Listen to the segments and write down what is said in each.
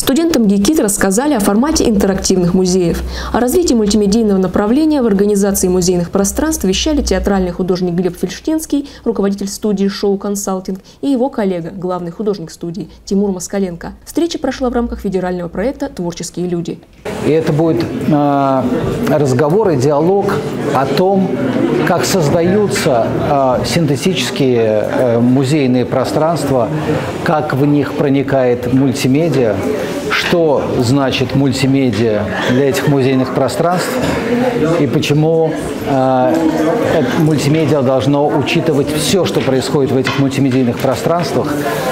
Студентам ГИКИТ рассказали о формате интерактивных музеев. О развитии мультимедийного направления в организации музейных пространств вещали театральный художник Глеб Фельштинский, руководитель студии «Шоу Консалтинг», и его коллега, главный художник студии Тимур Москаленко. Встреча прошла в рамках федерального проекта «Творческие люди». И это будет разговор и диалог о том, как создаются синтетические музейные пространства, как в них проникает мультимедиа, что значит мультимедиа для этих музейных пространств и почему мультимедиа должно учитывать все, что происходит в этих мультимедийных пространствах,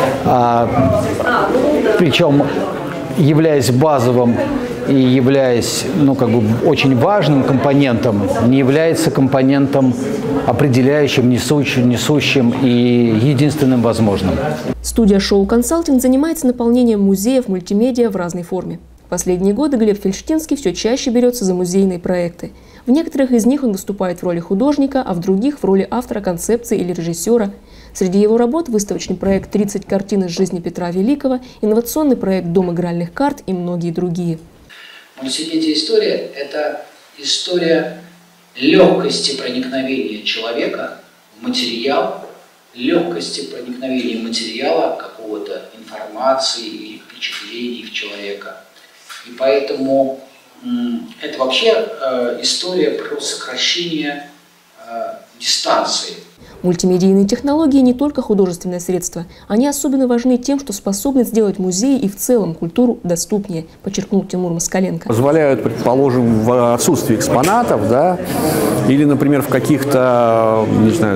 причем являясь базовым и являясь, очень важным компонентом, не является компонентом определяющим, несущим и единственным возможным. Студия «Шоу Консалтинг» занимается наполнением музеев мультимедиа в разной форме. В последние годы Глеб Фельштинский все чаще берется за музейные проекты. В некоторых из них он выступает в роли художника, а в других – в роли автора концепции или режиссера. Среди его работ – выставочный проект «30 картин из жизни Петра Великого», инновационный проект «Дом игральных карт» и многие другие. Мультимедиа-история – это история легкости проникновения человека в материал, легкости проникновения материала, какого-то информации или впечатлений в человека. И поэтому это вообще история про сокращение дистанции. Мультимедийные технологии не только художественное средство. Они особенно важны тем, что способны сделать музеи и в целом культуру доступнее, подчеркнул Тимур Москаленко. Позволяют, предположим, в отсутствии экспонатов, да, или, например, в каких-то,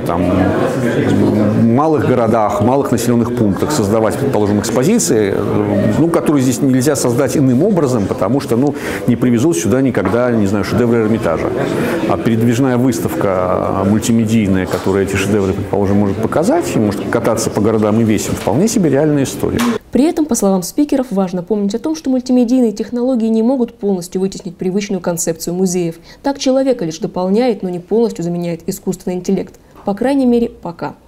малых городах, малых населенных пунктах создавать, предположим, экспозиции, которые здесь нельзя создать иным образом, потому что, не привезут сюда никогда, шедевры Эрмитажа. А передвижная выставка мультимедийная, которая эти шедевры, предположим, может показать, и может кататься по городам и весям, вполне себе реальная история. При этом, по словам спикеров, важно помнить о том, что мультимедийные технологии не могут полностью вытеснить привычную концепцию музеев. Так человека лишь дополняет, но не полностью заменяет искусственный интеллект. По крайней мере, пока.